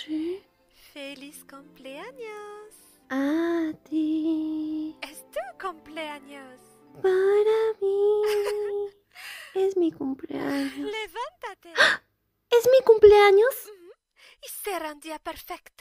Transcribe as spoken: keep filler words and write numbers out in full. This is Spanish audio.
Sí. ¡Feliz cumpleaños! A ti. ¡Es tu cumpleaños! Para mí. Es mi cumpleaños. ¡Levántate! ¿Es mi cumpleaños? Ujú. Y será un día perfecto.